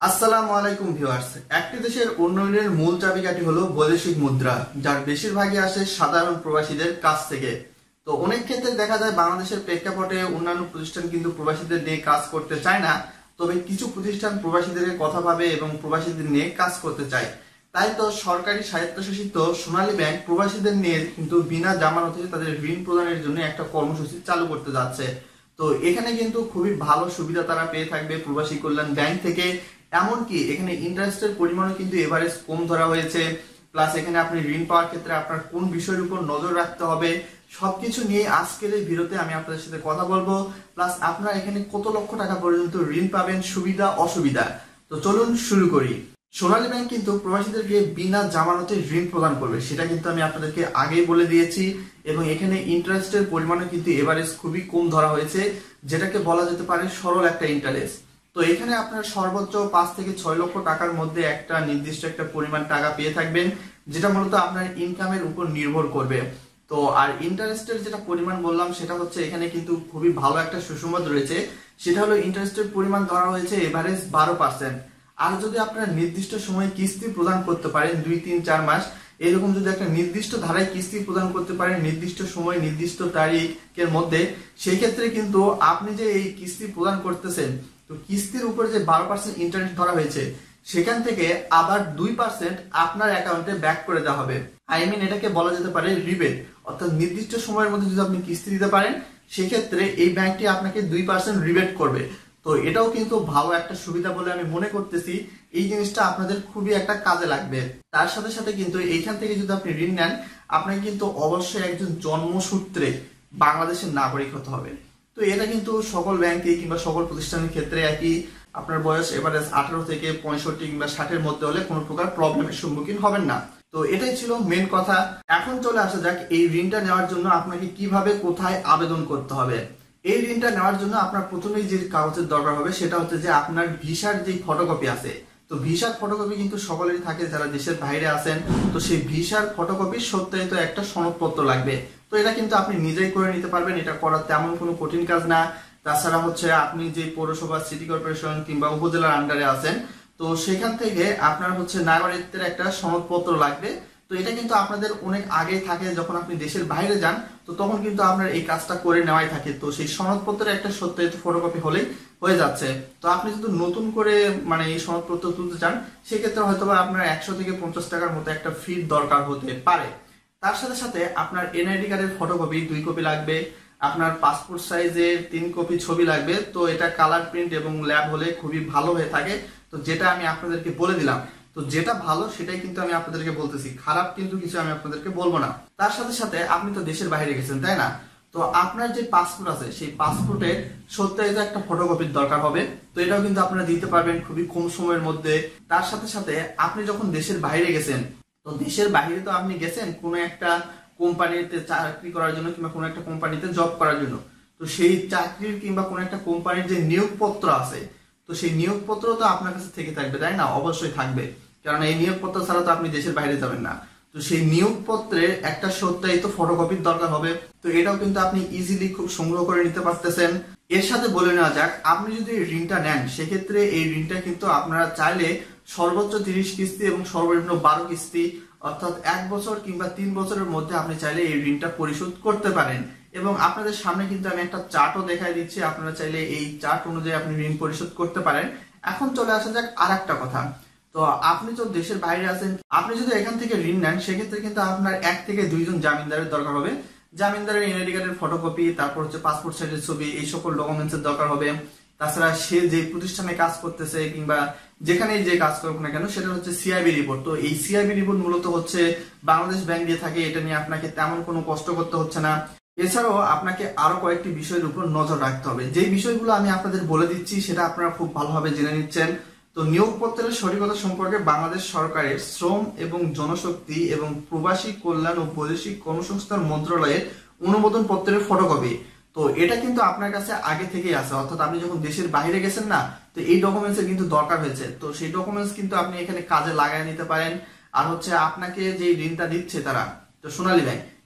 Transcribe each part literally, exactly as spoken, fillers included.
আসসালামু আলাইকুম ভিউয়ার্স। একটি দেশের উন্নয়নের মূল চাবিকাঠি হলো বৈদেশিক মুদ্রা, যার বেশিরভাগই আসে সাধারণ প্রবাসীদের কাছ থেকে। তো অনেক ক্ষেত্রে দেখা যায় বাংলাদেশের প্রেক্ষাপটে অন্যান্য প্রতিষ্ঠান কিন্তু প্রবাসীদের নিয়ে কাজ করতে চায় না, তবে কিছু প্রতিষ্ঠান প্রবাসীদের কথা ভাবে এবং প্রবাসীদের নিয়ে কাজ করতে চায়। তাই তো সরকারি স্বায়ত্তশাসিত সোনালী ব্যাংক প্রবাসীদের নিয়ে কিন্তু বিনা জামানতে তাদের ঋণ প্রদানের জন্য একটা কর্মসূচি চালু করতে যাচ্ছে। তো এখানে কিন্তু খুবই ভালো সুবিধা তারা পেয়ে থাকবে প্রবাসী কল্যাণ ব্যাংক থেকে। এমনকি এখানে ইন্টারেস্টের পরিমাণও কিন্তু এভারেজ কম ধরা হয়েছে। প্লাস এখানে আপনি ঋণ পাওয়ার ক্ষেত্রে আপনার কোন বিষয়ের উপর নজর রাখতে হবে সবকিছু নিয়ে আজকের এই ভিডিওতে আমি আপনাদের সাথে কথা বলবো। প্লাস আপনারা এখানে কত লক্ষ টাকা পর্যন্ত ঋণ পাবেন, সুবিধা অসুবিধা। তো চলুন শুরু করি। সোনালী ব্যাংক কিন্তু প্রবাসীদেরকে বিনা জামানতে ঋণ প্রদান করবে, সেটা কিন্তু আমি আপনাদেরকে আগেই বলে দিয়েছি। এবং এখানে ইন্টারেস্টের পরিমাণও কিন্তু এভারেজ খুবই কম ধরা হয়েছে, যেটাকে বলা যেতে পারে সরল একটা ইন্টারেস্ট। তো এখানে আপনার সর্বোচ্চ পাঁচ থেকে ছয় লক্ষ টাকার মধ্যে একটা নির্দিষ্ট একটা পরিমাণ টাকা পেয়ে থাকবেন, যেটা মূলত আপনার ইনকামের উপর নির্ভর করবে। তো আর ইন্টারেস্টের যেটা পরিমাণ বললাম সেটা হচ্ছে এখানে কিন্তু খুবই ভালো একটা সুসংবাদ রয়েছে, সেটা হলো ইন্টারেস্টের পরিমাণ ধরা হয়েছে এভারেজ বারো পার্সেন্ট। আর যদি আপনারা নির্দিষ্ট সময়ে কিস্তি প্রদান করতে পারেন, দুই তিন চার মাস এরকম যদি একটা নির্দিষ্ট ধারায় কিস্তি প্রদান করতে পারেন নির্দিষ্ট সময় নির্দিষ্ট তারিখের মধ্যে, সেই ক্ষেত্রে কিন্তু আপনি যে এই কিস্তি প্রদান করতেছেন, তো কিস্তির উপরে যে বারো পার্সেন্ট ইন্টারেস্ট ধরা হয়েছে সেখান থেকে আবার দুই পার্সেন্ট আপনার অ্যাকাউন্টে ব্যাক করে দেওয়া হবে। আই মিন এটাকে বলা যেতে পারে রিবেট। অর্থাৎ নির্দিষ্ট সময়ের মধ্যে যদি আপনি কিস্তি দিতে পারেন সেক্ষেত্রে এই ব্যাংকটি আপনাকে দুই পার্সেন্ট রিবেট করবে। তো এটাও কিন্তু ভালো একটা সুবিধা বলে আমি মনে করতেছি। এই জিনিসটা আপনাদের খুবই একটা কাজে লাগবে। তার সাথে সাথে কিন্তু এইখান থেকে যদি আপনি ঋণ নেন, আপনাকে কিন্তু অবশ্যই একজন জন্মসূত্রে বাংলাদেশের নাগরিক হতে হবে। তো এটা কিন্তু সকল ব্যাংকে কিংবা সকল প্রতিষ্ঠানের ক্ষেত্রে একই। আপনার বয়স এভারেজ আঠারো থেকে পঁয়ষট্টি কিংবা ষাটের মধ্যে হলে কোনো প্রকার প্রবলেমের সম্মুখীন হবেন না। তো এটাই ছিল মেন কথা। এখন চলে আসা যাক এই ঋণটা নেওয়ার জন্য আপনাকে কিভাবে কোথায় আবেদন করতে হবে। এই ঋণটা নেওয়ার জন্য আপনার প্রথমেই যে কাগজের দরকার হবে সেটা হচ্ছে যে আপনার ভিসার যে ফটোকপি আছে। তো ভিসার ফটোকপি কিন্তু সকলেরই থাকে যারা দেশের বাইরে আছেন। তো সেই ভিসার ফটোকপির সত্যায়িত একটা সনদপত্র লাগবে। তো এটা কিন্তু আপনি নিজেই করে নিতে পারবেন, এটা করা তেমন কোনো কঠিন কাজ না। তাছাড়া হচ্ছে আপনি যে পৌরসভা, সিটি কর্পোরেশন কিংবা উপজেলার আন্ডারে আছেন, তো সেখান থেকে আপনার হচ্ছে নাগরিকত্বের একটা সনদপত্র লাগবে। তো এটা কিন্তু আপনাদের অনেক আগে থাকে, যখন আপনি দেশের বাইরে যান তো তখন কিন্তু আপনার এই কাজটা করে নেওয়াই থাকে। তো সেই সনদপত্রের একটা সত্যায়িত ফটোকপি হলেই হয়ে যাচ্ছে। তো আপনি যদি নতুন করে মানে এই সনদপত্র তুলতে চান সেক্ষেত্রে হয়তো আপনার একশো থেকে পঞ্চাশ টাকার মতো একটা ফির দরকার হতে পারে। তার সাথে সাথে আপনার এনআইডি কার্ডের ফটোকপি দুই কপি লাগবে, আপনার পাসপোর্ট সাইজের তিন কপি ছবি লাগবে। তো এটা কালার প্রিন্ট এবং ল্যাব হলে খুবই ভালো হয়ে থাকে। তো যেটা আমি আপনাদেরকে বলে দিলাম, তো যেটা ভালো সেটাই কিন্তু আমি আপনাদেরকে বলতেছি, খারাপ কিন্তু কিছু আমি আপনাদেরকে বলবো না। তার সাথে সাথে আপনি তো দেশের বাইরে গেছেন, তাই না? তো আপনার যে পাসপোর্ট আছে সেই পাসপোর্টের সত্যায়িত একটা ফটোকপির দরকার হবে। তো এটাও কিন্তু আপনারা দিতে পারবেন খুবই কম সময়ের মধ্যে। তার সাথে সাথে আপনি যখন দেশের বাইরে গেছেন, তো দেশের বাইরে তো আপনি গেছেন কোনো একটা কোম্পানিতে চাকরি করার জন্য কিংবা কোনো একটা কোম্পানিতে জব করার জন্য। তো সেই চাকরির কিংবা কোনো একটা কোম্পানির যে নিয়োগপত্র আছে, তো সেই নিয়োগপত্র তো আপনার কাছে থেকে থাকবে, তাই না? অবশ্যই থাকবে, কারণ এই নিয়োগপত্র ছাড়া তো আপনি দেশের বাইরে যাবেন না। তো সেই নিয়োগপত্রের একটা সত্যায়িত ফটোকপির দরকার হবে। তো এটাও কিন্তু আপনি ইজিলি খুব সংগ্রহ করে নিতে পারতেছেন। এর সাথে বলে নেওয়া যাক, আপনি যদি ঋণটা নেন সেক্ষেত্রে এই ঋণটা কিন্তু আপনারা চাইলে সর্বোচ্চ তিরিশ কিস্তি এবং সর্বনিম্ন বারো কিস্তি অর্থাৎ এক বছর কিংবা তিন বছরের মধ্যে আপনি চাইলে এই ঋণটা পরিশোধ করতে পারেন। এবং আপনাদের সামনে কিন্তু আমি একটা চার্টও দেখাই দিচ্ছি, আপনারা চাইলে এই চার্ট অনুযায়ী আপনি ঋণ পরিশোধ করতে পারেন। এখন চলে আসা যাক আর একটা কথা। তো আপনি তো দেশের বাইরে আছেন, আপনি যদি এখান থেকে ঋণ নেন সেক্ষেত্রে কিন্তু আপনার এক থেকে দুইজন জামিনদারের দরকার হবে। জামিনদারের এনআইডি কার্ডের ফটোকপি, তারপর হচ্ছে পাসপোর্ট সাইজের ছবি, এই সকল ডকুমেন্টস এর দরকার হবে। তাছাড়া সে যে প্রতিষ্ঠানে কাজ করতেছে কিংবা যেখানে যে কাজ করুক না কেন সেটা হচ্ছে সিআইবি রিপোর্ট। তো এই সিআইবি রিপোর্ট মূলত হচ্ছে বাংলাদেশ ব্যাংক দিয়ে থাকে, এটা নিয়ে আপনাকে তেমন কোনো কষ্ট করতে হচ্ছে না। এছাড়াও আপনাকে আরো কয়েকটি বিষয়ের উপর নজর রাখতে হবে, যে বিষয়গুলো আমি আপনাদের বলে দিচ্ছি সেটা আপনারা খুব ভালোভাবে জেনে নিচ্ছেন। তো নিয়োগপত্রের সঠিকতা সম্পর্কে বাংলাদেশ সরকারের শ্রম এবং জনশক্তি এবং প্রবাসী কল্যাণ ও বৈদেশিক কর্মসংস্থান মন্ত্রণালয়ের অনুমোদন পত্রের ফটোকপি। তো এটা কিন্তু আপনার কাছে আগে থেকেই আছে, অর্থাৎ আপনি যখন দেশের বাইরে গেছেন না, তো এই ডকুমেন্টস এর কিন্তু দরকার হয়েছে। তো সেই ডকুমেন্টস কিন্তু আপনি এখানে কাজে লাগাই নিতে পারেন। আর হচ্ছে আপনাকে যে ঋণটা দিচ্ছে তারা, তো সোনালী ব্যাংক,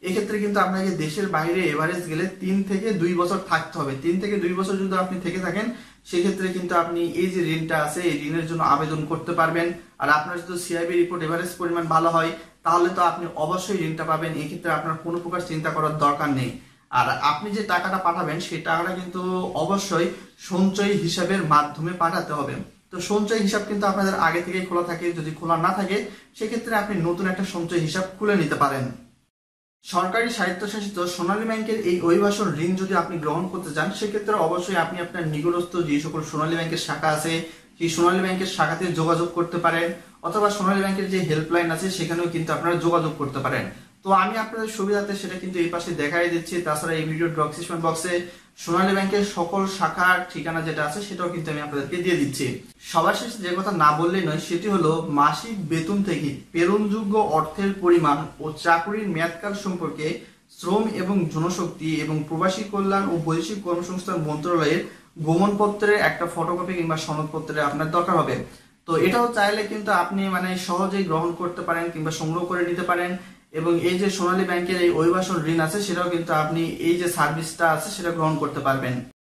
এক্ষেত্রে কিন্তু আপনাকে দেশের বাইরে এভারেজ গেলে তিন থেকে দুই বছর থাকতে হবে। তিন থেকে দুই বছর যদি আপনি থেকে থাকেন সেক্ষেত্রে কিন্তু আপনি এই যে ঋণটা আছে এই ঋণের জন্য আবেদন করতে পারবেন। আর আপনার যদি সিআইবি রিপোর্ট এভারেজ পরিমাণ ভালো হয় তাহলে তো আপনি অবশ্যই ঋণটা পাবেন। এক্ষেত্রে আপনার কোনো প্রকার চিন্তা করার দরকার নেই। আর আপনি যে টাকাটা পাঠাবেন সেই টাকাটা কিন্তু অবশ্যই সঞ্চয় হিসাবের মাধ্যমে পাঠাতে হবে। তো সঞ্চয় হিসাব কিন্তু আপনাদের আগে থেকেই খোলা থাকে, যদি খোলা না থাকে সেক্ষেত্রে আপনি নতুন একটা সঞ্চয় হিসাব খুলে নিতে পারেন। সরকারি স্বায়ত্তশাসিত সোনালী ব্যাংকের এই অভিবাসন ঋণ যদি আপনি গ্রহণ করতে চান সেক্ষেত্রে অবশ্যই আপনি আপনার নিকটস্থ যে সকল সোনালী ব্যাংকের শাখা আছে সেই সোনালী ব্যাংকের শাখাতে যোগাযোগ করতে পারেন, অথবা সোনালী ব্যাংকের যে হেল্পলাইন আছে সেখানেও কিন্তু আপনারা যোগাযোগ করতে পারেন। তো আমি আপনাদের সুবিধাতে সেটা কিন্তু এই পাশে দেখাই দিচ্ছি। তাছাড়া এই ভিডিও ডেসক্রিপশন বক্সে সোনালী ব্যাংকের সকল শাখার ঠিকানা যেটা আছে সেটাও কিন্তু আমি আপনাদেরকে দিয়ে দিচ্ছি। সবার শেষে যে কথা না বললেই নয় সেটি হলো মাসিক বেতন থেকে প্রেরণযোগ্য অর্থের পরিমাণ ও চাকরির মেয়াদকাল সম্পর্কে শ্রম এবং জনশক্তি এবং প্রবাসী কল্যাণ ও বৈদেশিক কর্মসংস্থান মন্ত্রণালয়ের গমনপত্রের একটা ফটোকপি কিংবা সনদপত্রে আপনার দরকার হবে। তো এটাও চাইলে কিন্তু আপনি মানে সহজেই গ্রহণ করতে পারেন কিংবা সংগ্রহ করে নিতে পারেন। এবং এই যে সোনালী ব্যাংকের এই অভিবাসন ঋণ আছে সেটাও কিন্তু আপনি এই যে সার্ভিসটা আছে সেটা গ্রহণ করতে পারবেন।